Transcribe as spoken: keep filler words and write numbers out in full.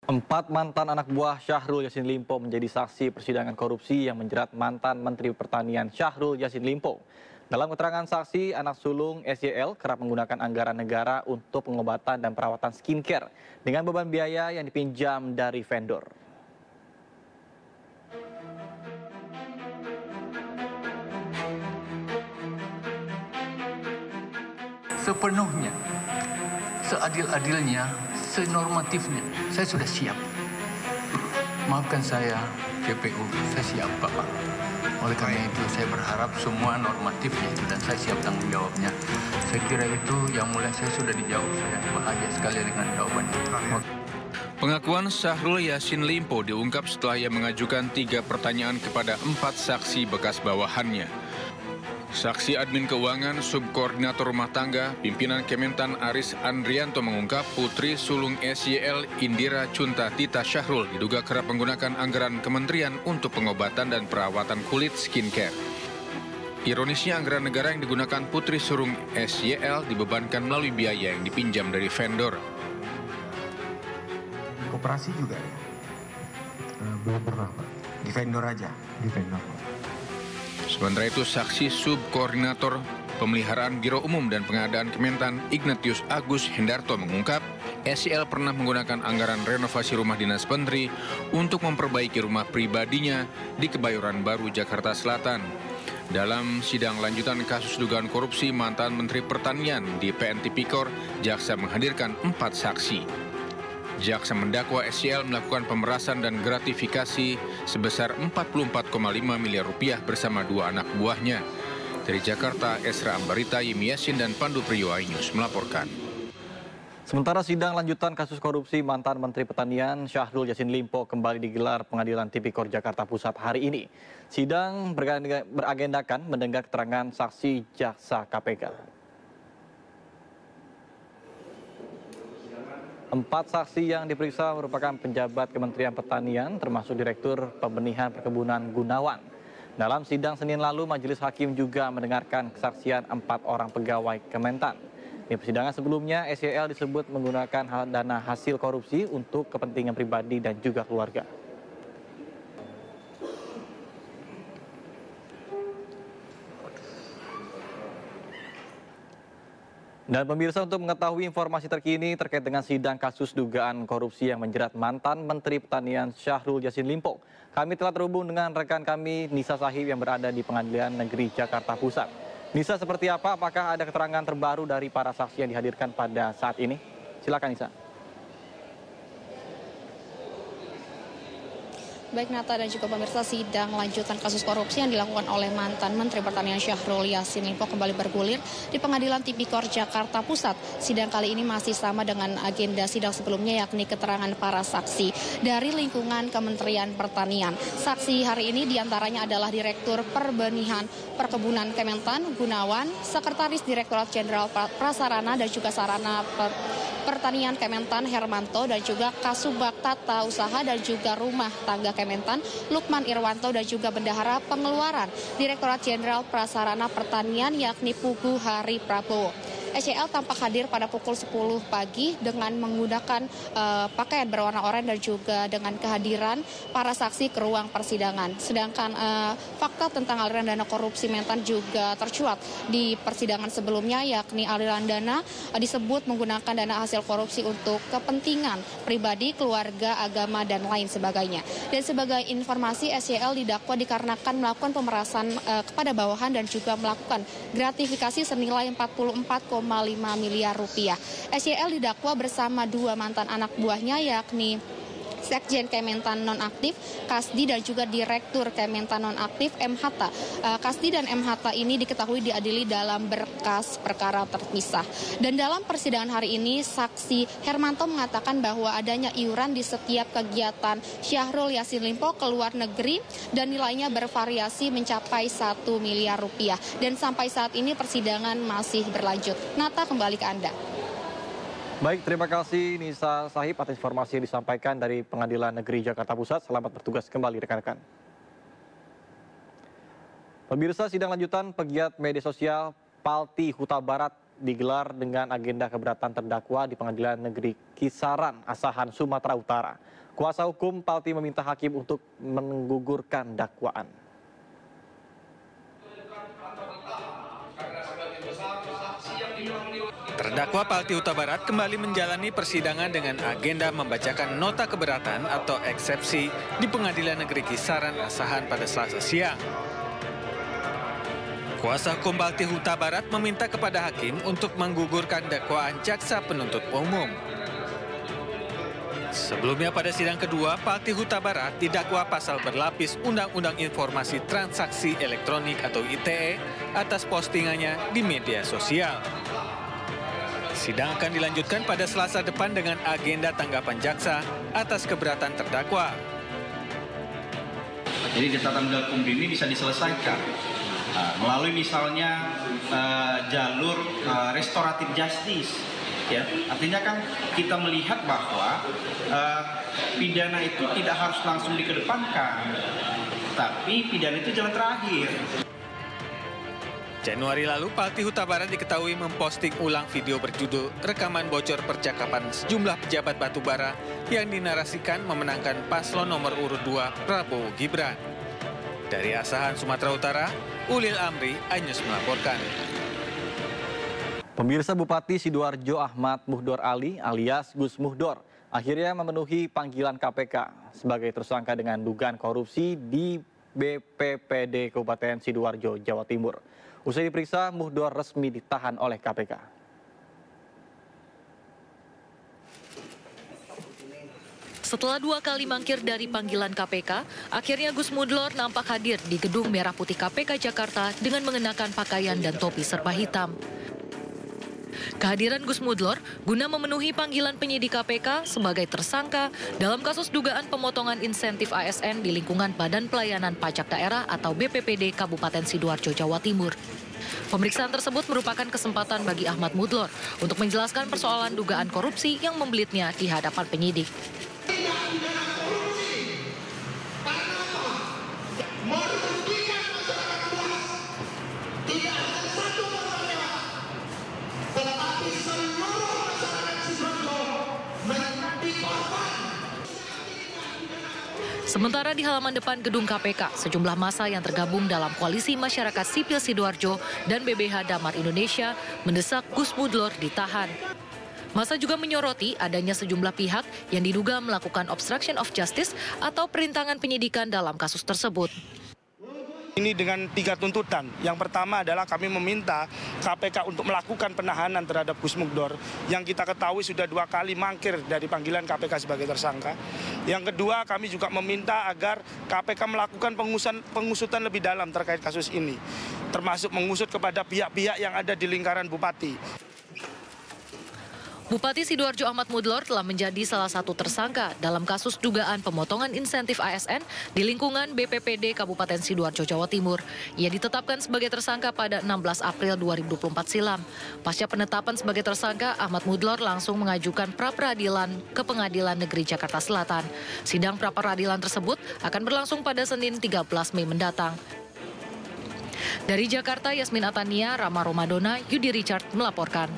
Empat mantan anak buah Syahrul Yassin Limpo menjadi saksi persidangan korupsi yang menjerat mantan Menteri Pertanian Syahrul Yassin Limpo. Dalam keterangan saksi, anak sulung S Y L kerap menggunakan anggaran negara untuk pengobatan dan perawatan skincare dengan beban biaya yang dipinjam dari vendor. Sepenuhnya, seadil-adilnya, senormatifnya, saya sudah siap. Maafkan saya, J P U, saya siap, Bapak. Oleh karena itu, saya berharap semua normatifnya itu dan saya siap tanggung jawabnya. Saya kira itu yang mulai saya sudah dijawab, saya bahagia sekali dengan jawabannya. Pengakuan Syahrul Yassin Limpo diungkap setelah ia mengajukan tiga pertanyaan kepada empat saksi bekas bawahannya. Saksi Admin Keuangan Subkoordinator Rumah Tangga, pimpinan Kementan Aris Andrianto mengungkap putri sulung S Y L Indira Cunta Tita Syahrul diduga kerap menggunakan anggaran kementerian untuk pengobatan dan perawatan kulit skincare. Ironisnya anggaran negara yang digunakan putri sulung S Y L dibebankan melalui biaya yang dipinjam dari vendor. Koperasi juga ya? Uh, belum pernah, Pak. Di vendor aja? Di vendor, Pak. Sementara itu, saksi Subkoordinator Pemeliharaan Biro Umum dan Pengadaan Kementan Ignatius Agus Hendarto mengungkap S Y L pernah menggunakan anggaran renovasi rumah dinas menteri untuk memperbaiki rumah pribadinya di Kebayoran Baru, Jakarta Selatan. Dalam sidang lanjutan kasus dugaan korupsi mantan Menteri Pertanian di P N Tipikor, jaksa menghadirkan empat saksi. Jaksa mendakwa S Y L melakukan pemerasan dan gratifikasi sebesar empat puluh empat koma lima miliar rupiah bersama dua anak buahnya. Dari Jakarta, Esra Ambarita, Yemi Yasin, dan Pandu Priyo iNews melaporkan. Sementara sidang lanjutan kasus korupsi mantan Menteri Pertanian Syahrul Yassin Limpo kembali digelar Pengadilan Tipikor Jakarta Pusat hari ini. Sidang beragendakan mendengar keterangan saksi jaksa K P K. Empat saksi yang diperiksa merupakan pejabat Kementerian Pertanian, termasuk Direktur Pembenihan Perkebunan Gunawan. Dalam sidang Senin lalu, Majelis Hakim juga mendengarkan kesaksian empat orang pegawai Kementan. Di persidangan sebelumnya, S Y L disebut menggunakan dana hasil korupsi untuk kepentingan pribadi dan juga keluarga. Dan pemirsa, untuk mengetahui informasi terkini terkait dengan sidang kasus dugaan korupsi yang menjerat mantan Menteri Pertanian Syahrul Yassin Limpo, kami telah terhubung dengan rekan kami Nisa Sahib yang berada di Pengadilan Negeri Jakarta Pusat. Nisa, seperti apa? Apakah ada keterangan terbaru dari para saksi yang dihadirkan pada saat ini? Silakan, Nisa. Baik Nata dan juga pemirsa, sidang lanjutan kasus korupsi yang dilakukan oleh mantan Menteri Pertanian Syahrul Yassin Limpo kembali bergulir di Pengadilan Tipikor Jakarta Pusat. Sidang kali ini masih sama dengan agenda sidang sebelumnya, yakni keterangan para saksi dari lingkungan Kementerian Pertanian. Saksi hari ini diantaranya adalah Direktur Perbenihan Perkebunan Kementan Gunawan, Sekretaris Direktorat Jenderal Prasarana dan juga Sarana per Pertanian Kementan Hermanto, dan juga Kasubag Tata Usaha dan juga Rumah Tangga Kementan Lukman Irwanto, dan juga Bendahara Pengeluaran Direktorat Jenderal Prasarana Pertanian yakni Pugu Hari Prabowo. S Y L tampak hadir pada pukul sepuluh pagi dengan menggunakan uh, pakaian berwarna oranye dan juga dengan kehadiran para saksi ke ruang persidangan. Sedangkan uh, fakta tentang aliran dana korupsi Mentan juga tercuat di persidangan sebelumnya, yakni aliran dana uh, disebut menggunakan dana hasil korupsi untuk kepentingan pribadi, keluarga, agama, dan lain sebagainya. Dan sebagai informasi, S Y L didakwa dikarenakan melakukan pemerasan uh, kepada bawahan dan juga melakukan gratifikasi senilai empat puluh empat koma lima miliar rupiah. S Y L didakwa bersama dua mantan anak buahnya, yakni Sekjen Kementan Nonaktif Kasdi dan juga Direktur Kementan Nonaktif M. Hatta. Uh, Kasdi dan M. Hatta ini diketahui diadili dalam berkas perkara terpisah. Dan dalam persidangan hari ini, saksi Hermanto mengatakan bahwa adanya iuran di setiap kegiatan Syahrul Yassin Limpo ke luar negeri dan nilainya bervariasi mencapai satu miliar rupiah. Dan sampai saat ini persidangan masih berlanjut. Nata, kembali ke Anda. Baik, terima kasih Nisa Sahib atas informasi yang disampaikan dari Pengadilan Negeri Jakarta Pusat. Selamat bertugas kembali rekan-rekan. Pemirsa, sidang lanjutan pegiat media sosial Palti Huta Barat digelar dengan agenda keberatan terdakwa di Pengadilan Negeri Kisaran, Asahan, Sumatera Utara. Kuasa hukum Palti meminta hakim untuk menggugurkan dakwaan. Terdakwa Palti Huta Barat kembali menjalani persidangan dengan agenda membacakan nota keberatan atau eksepsi di Pengadilan Negeri Kisaran, Asahan pada Selasa siang. Kuasa hukum Palti Huta Barat meminta kepada hakim untuk menggugurkan dakwaan jaksa penuntut umum. Sebelumnya pada sidang kedua, Palti Huta Barat didakwa pasal berlapis Undang-Undang Informasi Transaksi Elektronik atau I T E atas postingannya di media sosial. Sidang akan dilanjutkan pada Selasa depan dengan agenda tanggapan jaksa atas keberatan terdakwa. Jadi catatan gakum ini bisa diselesaikan uh, melalui misalnya uh, jalur uh, restoratif justice. Ya, artinya kan kita melihat bahwa uh, pidana itu tidak harus langsung dikedepankan, tapi pidana itu jalan terakhir. Januari lalu, Palti Huta Barat diketahui memposting ulang video berjudul Rekaman Bocor Percakapan Sejumlah Pejabat Batubara yang dinarasikan memenangkan paslon nomor urut dua Prabowo Gibran. Dari Asahan, Sumatera Utara, Ulil Amri, iNews melaporkan. Pemirsa, Bupati Sidoarjo Ahmad Muhdor Ali alias Gus Muhdor akhirnya memenuhi panggilan K P K sebagai tersangka dengan dugaan korupsi di B P P D Kabupaten Sidoarjo, Jawa Timur. Usai diperiksa, Muhdor resmi ditahan oleh K P K. Setelah dua kali mangkir dari panggilan K P K, akhirnya Gus Muhdor nampak hadir di Gedung Merah Putih K P K Jakarta dengan mengenakan pakaian dan topi serba hitam. Kehadiran Gus Muhdor guna memenuhi panggilan penyidik K P K sebagai tersangka dalam kasus dugaan pemotongan insentif A S N di lingkungan Badan Pelayanan Pajak Daerah atau B P P D Kabupaten Sidoarjo, Jawa Timur. Pemeriksaan tersebut merupakan kesempatan bagi Ahmad Muhdor untuk menjelaskan persoalan dugaan korupsi yang membelitnya di hadapan penyidik. Sementara di halaman depan gedung K P K, sejumlah massa yang tergabung dalam Koalisi Masyarakat Sipil Sidoarjo dan B B H Damar Indonesia mendesak Gus Muhdor ditahan. Massa juga menyoroti adanya sejumlah pihak yang diduga melakukan obstruction of justice atau perintangan penyidikan dalam kasus tersebut. Ini dengan tiga tuntutan. Yang pertama adalah kami meminta K P K untuk melakukan penahanan terhadap Gus Muhdor yang kita ketahui sudah dua kali mangkir dari panggilan K P K sebagai tersangka. Yang kedua, kami juga meminta agar K P K melakukan pengusutan, pengusutan lebih dalam terkait kasus ini, termasuk mengusut kepada pihak-pihak yang ada di lingkaran Bupati. Bupati Sidoarjo Ahmad Muhdor telah menjadi salah satu tersangka dalam kasus dugaan pemotongan insentif A S N di lingkungan B P P D Kabupaten Sidoarjo, Jawa Timur. Ia ditetapkan sebagai tersangka pada enam belas April dua ribu dua puluh empat silam. Pasca penetapan sebagai tersangka, Ahmad Muhdor langsung mengajukan pra-peradilan ke Pengadilan Negeri Jakarta Selatan. Sidang pra-peradilan tersebut akan berlangsung pada Senin tiga belas Mei mendatang. Dari Jakarta, Yasmin Atania, Rama Romadona, Yudi Richard melaporkan.